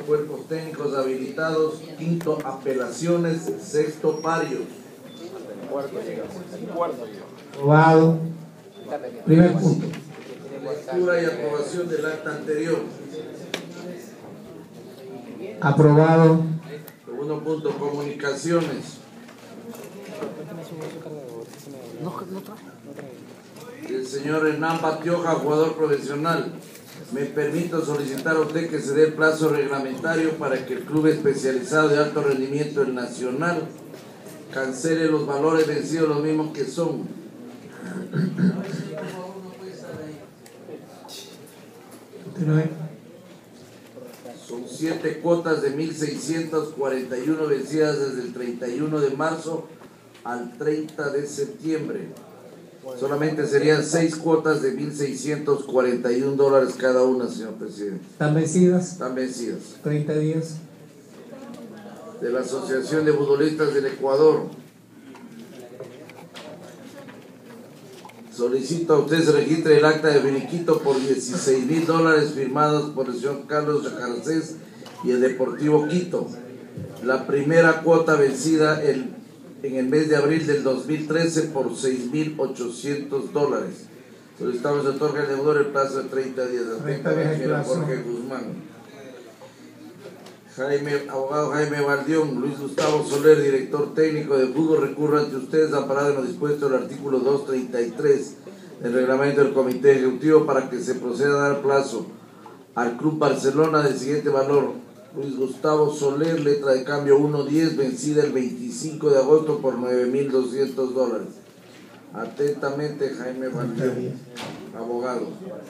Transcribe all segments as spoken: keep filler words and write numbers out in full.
cuerpos técnicos habilitados. Quinto, apelaciones. Sexto, parios. Aprobado. Primer punto. Lectura y aprobación del acta anterior. Aprobado. Segundo punto, comunicaciones. El señor Hernán Batioja, jugador profesional. Me permito solicitar a usted que se dé el plazo reglamentario para que el club especializado de alto rendimiento, el Nacional, cancele los valores vencidos, los mismos que son. Son siete cuotas de mil seiscientos cuarenta y uno vencidas desde el treinta y uno de marzo al treinta de septiembre. Solamente serían seis cuotas de mil seiscientos cuarenta y un dólares cada una, señor presidente. ¿Están vencidas? Están vencidas. treinta días. De la Asociación de Futbolistas del Ecuador. Solicito a usted se registre el acta de finiquito por dieciséis mil dólares firmados por el señor Carlos Garcés y el Deportivo Quito. La primera cuota vencida el, en el mes de abril del dos mil trece por seis mil ochocientos dólares. Solicitamos al otorga al deudor el plazo de treinta días. treinta días de plazo. Jorge Guzmán. Jaime, abogado Jaime Valdión, Luis Gustavo Soler, director técnico de fútbol, recurro ante ustedes amparado en lo dispuesto del artículo doscientos treinta y tres del reglamento del Comité Ejecutivo para que se proceda a dar plazo al Club Barcelona del siguiente valor. Luis Gustavo Soler, letra de cambio uno diez, vencida el veinticinco de agosto por nueve mil doscientos dólares. Atentamente, Jaime Valdión, abogado.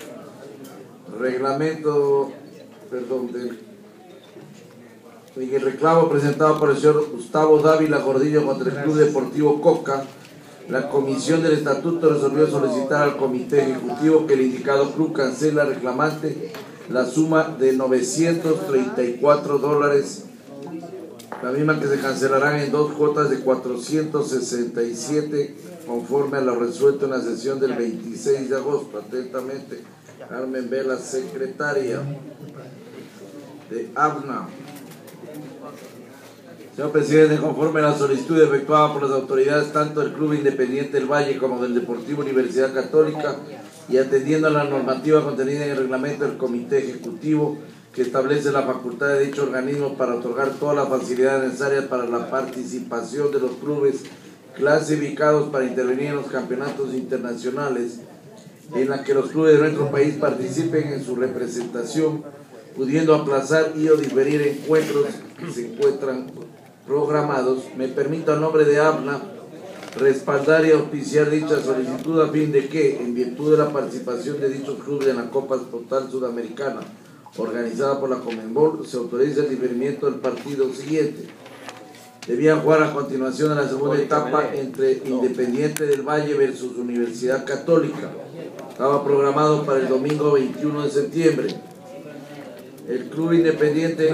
Reglamento, perdón, del en el reclamo presentado por el señor Gustavo Dávila Gordillo contra el Club Deportivo Coca, la Comisión del Estatuto resolvió solicitar al Comité Ejecutivo que el indicado club cancele al reclamante la suma de novecientos treinta y cuatro dólares, la misma que se cancelarán en dos cuotas de cuatrocientos sesenta y siete conforme a lo resuelto en la sesión del veintiséis de agosto. Atentamente, Carmen Vela, secretaria de A B N A. Señor presidente, conforme a la solicitud efectuada por las autoridades tanto del Club Independiente del Valle como del Deportivo Universidad Católica y atendiendo a la normativa contenida en el reglamento del Comité Ejecutivo que establece la facultad de dicho organismo para otorgar todas las facilidades necesarias para la participación de los clubes clasificados para intervenir en los campeonatos internacionales en la que los clubes de nuestro país participen en su representación, pudiendo aplazar y o diferir encuentros que se encuentran programados, me permito a nombre de A B N A respaldar y auspiciar dicha solicitud a fin de que, en virtud de la participación de dichos clubes en la Copa Total Sudamericana organizada por la Conmebol, se autorice el diferimiento del partido siguiente. Debía jugar a continuación de la segunda etapa entre Independiente del Valle versus Universidad Católica. Estaba programado para el domingo veintiuno de septiembre. El Club Independiente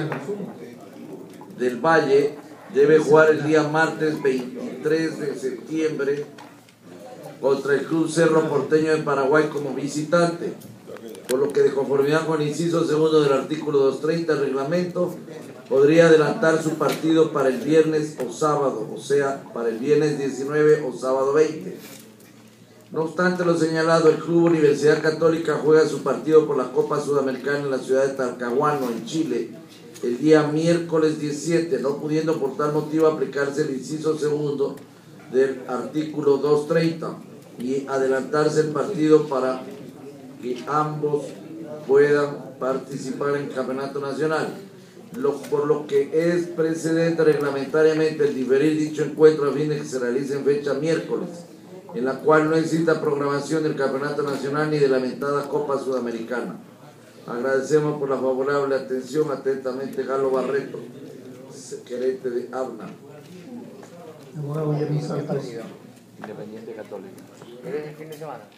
del Valle debe jugar el día martes veintitrés de septiembre contra el Club Cerro Porteño de Paraguay como visitante, por lo que de conformidad con el inciso segundo del artículo doscientos treinta del reglamento podría adelantar su partido para el viernes o sábado, o sea, para el viernes diecinueve o sábado veinte. No obstante lo señalado, el Club Universidad Católica juega su partido por la Copa Sudamericana en la ciudad de Talcahuano, en Chile, el día miércoles diecisiete, no pudiendo por tal motivo aplicarse el inciso segundo del artículo doscientos treinta y adelantarse el partido para que ambos puedan participar en el campeonato nacional, lo, por lo que es precedente reglamentariamente el diferir dicho encuentro a fin de que se realice en fecha miércoles, en la cual no exista programación del campeonato nacional ni de la mentada Copa Sudamericana. Agradecemos por la favorable atención. Atentamente, Galo Barreto, gerente de A B N A. Independiente Católica. ¿Eres el fin de semana?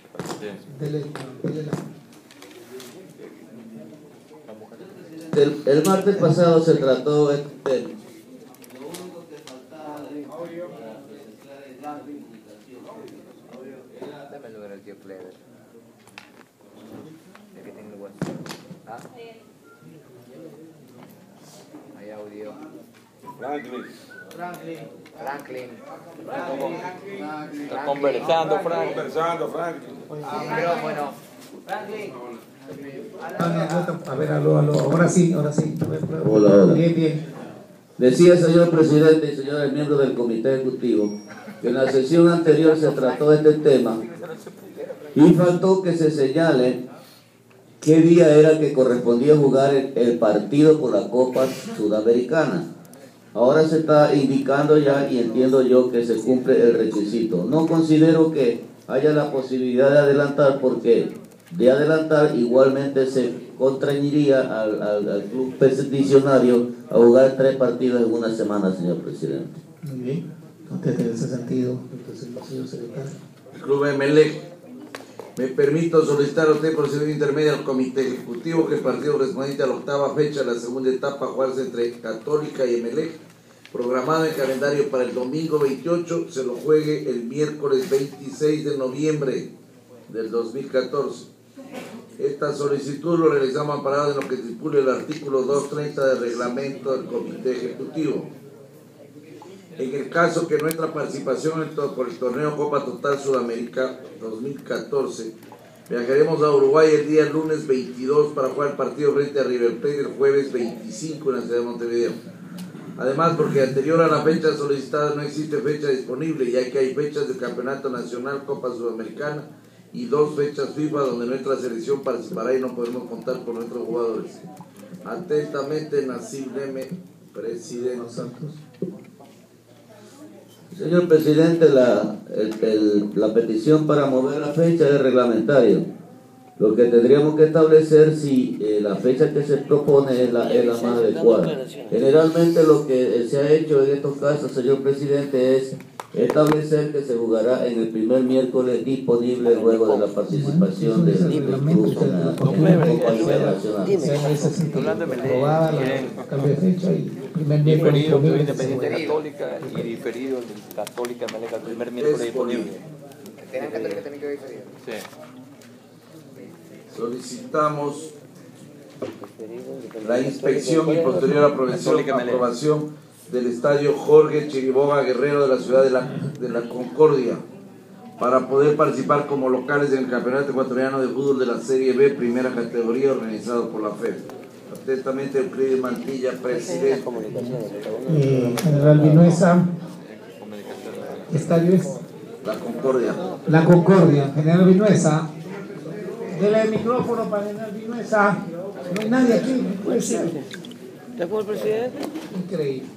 Sí. El, el martes pasado se trató el, el Dame el número del tío Clever. El que tengo el WhatsApp. ¿Ah? Franklin. Franklin. Franklin. Está conversando, Frank. Conversando, Franklin. Micrófono. Franklin. A ver, aló, aló. Ahora sí, ahora sí. Hola, hola. Bien, bien. Decía el señor presidente y señores miembros del comité ejecutivo que en la sesión anterior se trató este tema y faltó que se señale qué día era que correspondía jugar el, el partido por la Copa Sudamericana. Ahora se está indicando ya y entiendo yo que se cumple el requisito. No considero que haya la posibilidad de adelantar, porque de adelantar igualmente se contrañiría al, al, al club peticionario a jugar tres partidos en una semana, señor presidente. Muy bien. Entonces, en ese sentido, entonces, señor secretario. El Club Emelec. Me permito solicitar a usted por procedimiento intermedio al Comité Ejecutivo que el partido correspondiente a la octava fecha de la segunda etapa a jugarse entre Católica y Emelec, programado en calendario para el domingo veintiocho, se lo juegue el miércoles veintiséis de noviembre del dos mil catorce. Esta solicitud lo realizamos amparado en lo que estipula el artículo doscientos treinta del reglamento del Comité Ejecutivo. En el caso que nuestra participación en todo, por el torneo Copa Total Sudamérica dos mil catorce, viajaremos a Uruguay el día lunes veintidós para jugar el partido frente a River Plate el jueves veinticinco en la ciudad de Montevideo. Además, porque anterior a la fecha solicitada no existe fecha disponible, ya que hay fechas del Campeonato Nacional Copa Sudamericana y dos fechas FIFA donde nuestra selección participará y no podemos contar con nuestros jugadores. Atentamente, Nassim Leme, presidente. Señor presidente, la, el, el, la petición para mover la fecha es reglamentaria. Lo que tendríamos que establecer si eh, la fecha que se propone es la, es la más adecuada. Generalmente lo que se ha hecho en estos casos, señor presidente, es establecer que se jugará en el primer miércoles disponible luego de la participación del club en la Copa Internacional. Hablando de aprobada la cambio de fecha y primer miércoles Diferido, disponible. Independiente Católica y diferido el Católica Emelec el primer miércoles disponible. ¿Tienen Católica también que diferido? Sí. Solicitamos la inspección y posterior aprobación, aprobación del estadio Jorge Chiriboga Guerrero de la ciudad de la, de la Concordia para poder participar como locales en el Campeonato Ecuatoriano de Fútbol de la Serie B, primera categoría, organizado por la F E D. Atentamente, Euclides Mantilla, presidente. Eh, General Vinuesa, ¿qué estadio es? La Concordia. La Concordia. General Vinuesa, dele el micrófono para General Vinuesa. No hay nadie aquí, no puede ser. ¿Está con el presidente? Increíble.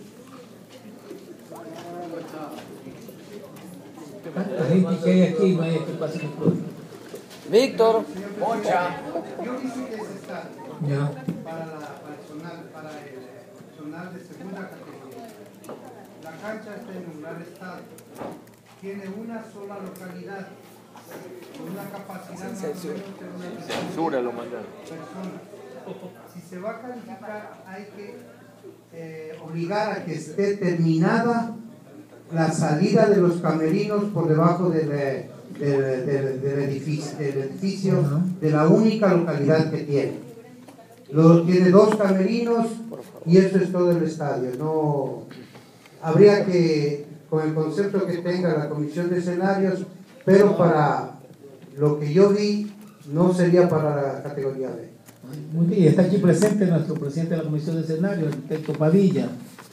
Tanta gente que hay aquí, no hay que pase el problema. Víctor. Moncha. Yo visité ese estadio Ya. para, la, para, el zonal, para el zonal de segunda categoría. La cancha está en un gran estado. Tiene una sola localidad, con una capacidad más o menos de una Censura lo mandaron. personas. Si se va a calificar, hay que eh, obligar a que esté terminada la salida de los camerinos por debajo del, del, del, del edificio, del edificio de la única localidad que tiene. Lo, tiene dos camerinos y eso es todo el estadio. No habría que, con el concepto que tenga la comisión de escenarios, pero para lo que yo vi no sería para la categoría B. Muy bien, está aquí presente nuestro presidente de la Comisión de Escenario, el arquitecto Padilla.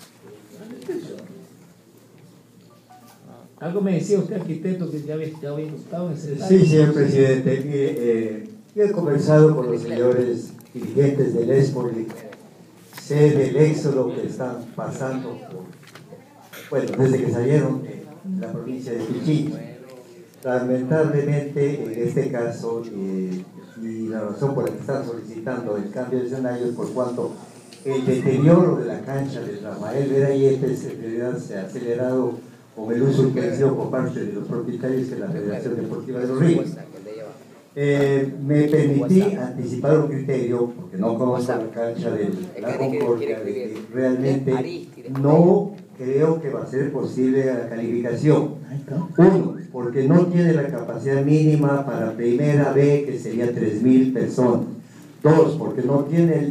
Algo me decía usted, arquitecto, que ya había, ya había estado en ese escenario. Sí, señor presidente. Eh, eh, yo he conversado con los señores dirigentes del Espoli. Sé del éxodo que están pasando, por, bueno, desde que salieron de la provincia de Pichincha. Lamentablemente, en este caso, eh, y la razón por la que están solicitando el cambio de escenario es por cuanto el deterioro de la cancha de Rafael Vera Yepes en realidad se ha acelerado con el uso que ha sido por parte de los propietarios de la Federación Deportiva de los Ríos. Eh, me permití anticipar un criterio, porque no conozco la cancha de la Concordia, de que realmente no creo que va a ser posible la calificación. Uno, porque no tiene la capacidad mínima para primera B, que sería tres mil personas. Dos, porque no tiene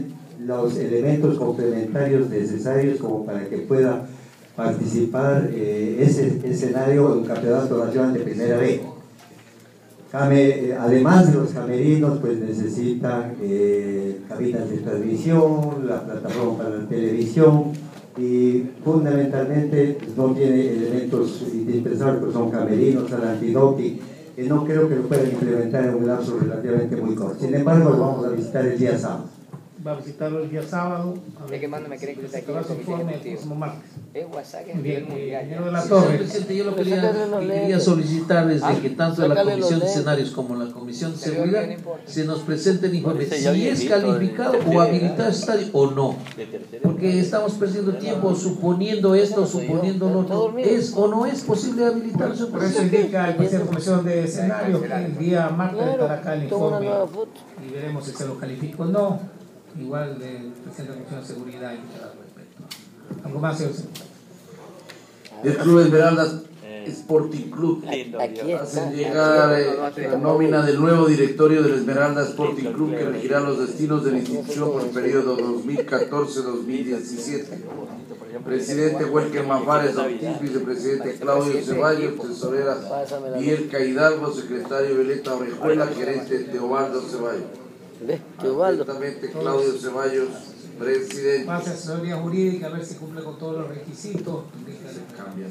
los elementos complementarios necesarios como para que pueda participar eh, ese escenario en un campeonato nacional de primera B. Came, además de los camerinos, pues necesitan eh, cabinas de transmisión, la plataforma para la televisión y fundamentalmente pues, no tiene elementos indispensables, pues son camerinos, al antidoping, que no creo que lo puedan implementar en un lapso relativamente muy corto. Sin embargo, lo vamos a visitar el día sábado. Va a visitarlo el día sábado. ¿De qué mando me creen que usted está aquí? Se informe el próximo martes. Es WhatsApp, es Bien, nivel mundial. ingeniero de la Señor Torre. presidente, yo lo que quería, que quería solicitar es de que tanto la Comisión de Escenarios como la Comisión de Seguridad se nos presenten informes si es calificado o habilitado estadio o no, porque estamos perdiendo tiempo suponiendo esto, suponiendo lo otro. ¿Es o no es posible habilitarse? Por eso indica el presidente de la Comisión de Escenario que el día martes estará acá el informe y veremos si se lo califica o no. Igual el presidente de la Comisión de Seguridad y al respecto. ¿Algo más, señor? El Club Esmeraldas Sporting Club hacen llegar eh, la nómina del nuevo directorio del Esmeralda Sporting Club que regirá los destinos de la institución por el periodo dos mil catorce a dos mil diecisiete. Presidente Huelker Mafares Ortiz, vicepresidente Claudio Ceballos, tesorera Bielka Hidalgo, secretario Violeta Orejuela, gerente Teobaldo Ceballos. Atentamente Claudio Ceballos, presidente. Pase asesoría jurídica a ver si cumple con todos los requisitos. Cambian.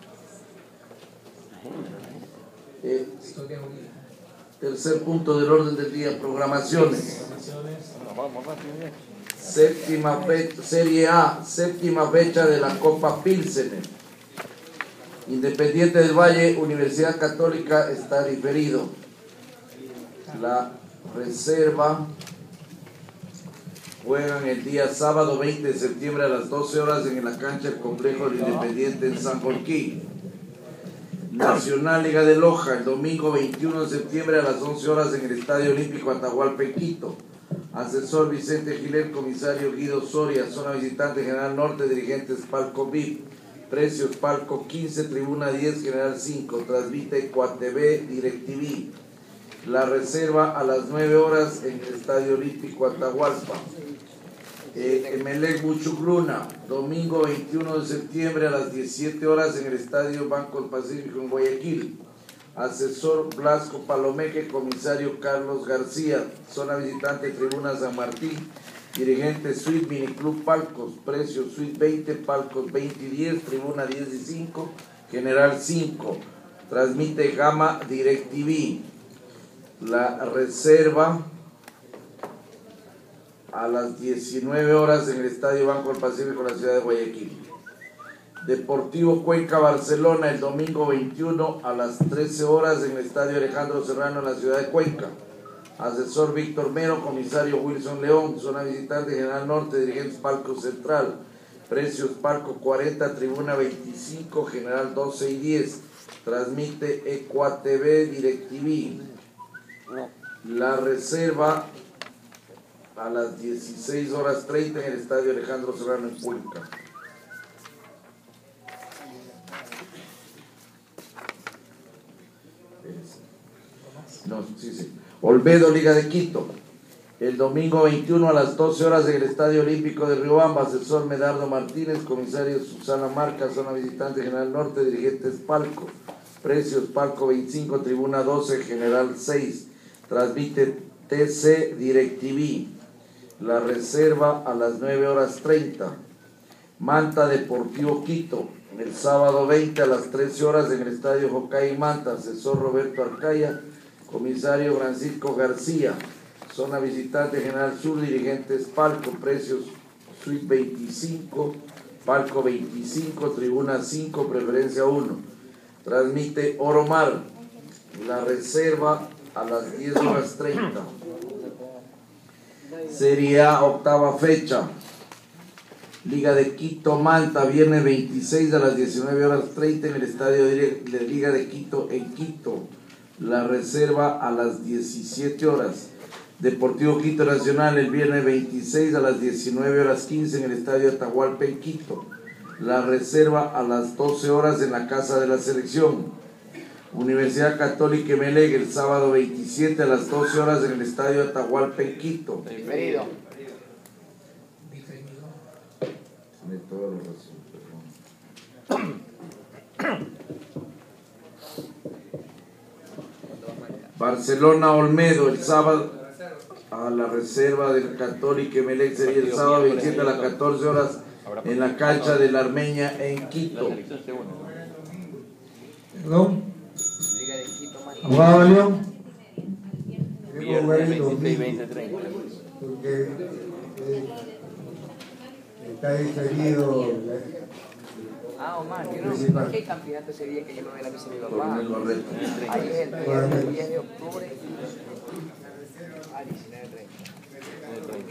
Eh, Asesoría jurídica. tercer punto del orden del día, programaciones. Séptima fecha, Serie A, séptima fecha de la Copa Pilsener. Independiente del Valle, Universidad Católica está diferido. La reserva juegan el día sábado veinte de septiembre a las doce horas en la cancha del complejo del Independiente en San Joaquín. Nacional Liga de Loja el domingo veintiuno de septiembre a las once horas en el Estadio Olímpico Atahualpa en Quito. Asesor Vicente Gilet, comisario Guido Soria, zona visitante General Norte, dirigentes Palco V I P, precios Palco quince, tribuna diez, General cinco, transmite Cuatv, DirecTV. La reserva a las nueve horas en el Estadio Olímpico Atahualpa. Eh, Emelec Buchucluna, domingo veintiuno de septiembre a las diecisiete horas en el Estadio Banco del Pacífico en Guayaquil. Asesor Blasco Palomeque, comisario Carlos García, zona visitante Tribuna San Martín, dirigente Suite Miniclub Palcos, precio Suite veinte, Palcos veinte y diez, Tribuna diez y cinco, General cinco, transmite Gama DirecTV. La reserva a las diecinueve horas en el Estadio Banco del Pacífico en la ciudad de Guayaquil. Deportivo Cuenca Barcelona el domingo veintiuno a las trece horas en el Estadio Alejandro Serrano en la ciudad de Cuenca. Asesor Víctor Mero, comisario Wilson León, zona visitante General Norte, dirigentes Palco Central, precios Palco cuarenta, Tribuna veinticinco, General doce y diez, transmite Ecuatv DirecTV. La reserva a las dieciséis horas treinta en el Estadio Alejandro Serrano en Cuenca. No, sí, sí. Olmedo, Liga de Quito. El domingo veintiuno a las doce horas en el Estadio Olímpico de Riobamba, asesor Medardo Martínez, comisario Susana Marca, zona visitante General Norte, dirigentes Palco, precios Palco veinticinco, Tribuna doce, General seis, transmite T C DirecTV. La reserva a las nueve horas treinta. Manta Deportivo Quito, el sábado veinte a las trece horas en el Estadio Jocay Manta, asesor Roberto Arcaya, comisario Francisco García, zona visitante General Sur, dirigentes Palco, precios Suite veinticinco, Palco veinticinco, Tribuna cinco, preferencia uno, transmite Oromar. La reserva a las diez horas treinta. Serie A, octava fecha. Liga de Quito Manta, viernes veintiséis a las diecinueve horas treinta en el Estadio de Liga de Quito en Quito. La reserva a las diecisiete horas. Deportivo Quito Nacional el viernes veintiséis a las diecinueve horas quince en el Estadio Atahualpa en Quito. La reserva a las doce horas en la Casa de la Selección. Universidad Católica Emelec el sábado veintisiete a las doce horas en el Estadio Atahualpa en Quito. Tiene toda la razón, perdón. Barcelona Olmedo, el sábado a la reserva del Católica Emelec sería el sábado veintisiete a las catorce horas en la cancha de la Armeña en Quito. Perdón. Liga de Quito, man. Abogado León. Viernes veintiséis, veinte, treinta. Porque eh, está diferido. Ah, Omar, yo no sé qué campeonato ese día que yo me voy a la misa de mi papá. Coronel Barreto. Ahí es el día, el diez de octubre. Ah, diecinueve treinta.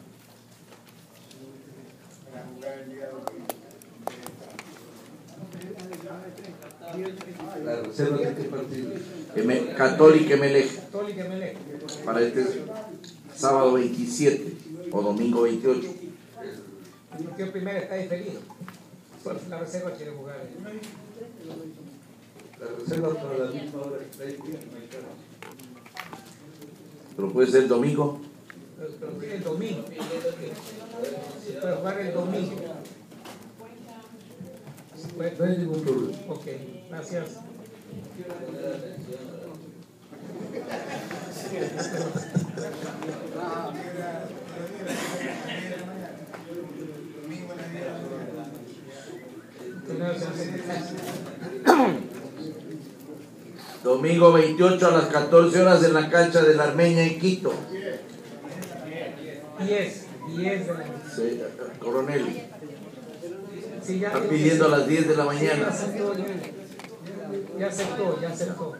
La reserva de qué partido. Eme- Católica Emelec Católica Emelec. para este sábado veintisiete o domingo veintiocho. El partido primero está diferido. La reserva quiere jugar. La reserva para la misma hora que está ahí. Pero puede ser domingo. Pero, pero tiene el domingo. Se puede jugar el domingo. Se puede- No hay ningún problema. Ok, gracias. Domingo veintiocho a las catorce horas en la cancha de la Armeña en Quito. diez, diez de la noche. Sí, coronel, Sí, ya, está pidiendo a las diez de la ya mañana. aceptó, ya, ya aceptó, ya aceptó.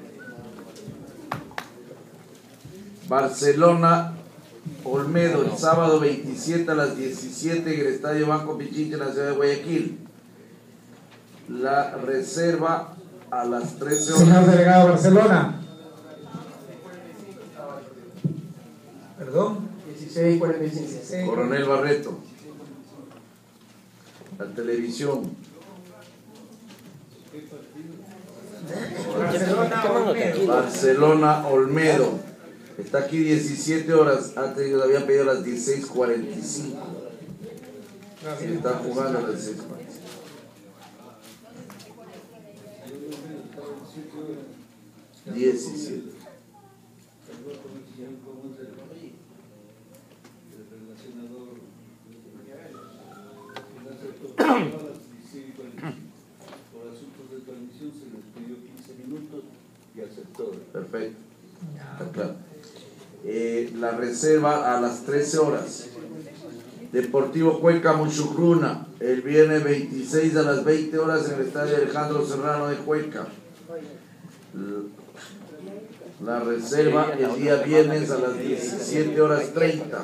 Barcelona Olmedo, el sábado veintisiete a las diecisiete en el Estadio Banco Pichincha en la ciudad de Guayaquil. La reserva a las trece Señor horas. delegado Barcelona. Perdón. dieciséis cuarenta y cinco. Coronel Barreto. La televisión. Barcelona Olmedo. Barcelona Olmedo. Está aquí diecisiete horas. Antes yo había pedido a las dieciséis cuarenta y cinco. Y está jugando a las dieciséis cuarenta y cinco. diecisiete. Por asuntos de transmisión se les pidió quince minutos y aceptó. Perfecto. Está claro. Eh, la reserva a las trece horas. Deportivo Cuenca Muchucruna, el viernes veintiséis a las veinte horas en el estadio Alejandro Serrano de Cuenca. La reserva el día viernes a las diecisiete horas treinta.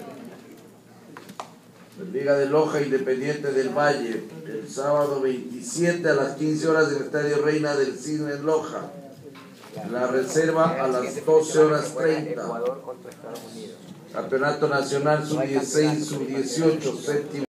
Liga de Loja Independiente del Valle, el sábado veintisiete a las quince horas en el estadio Reina del Cisne en Loja. La reserva a las doce horas treinta. Ecuador contra Estados Unidos. Campeonato Nacional sub dieciséis, sub dieciocho, séptimo.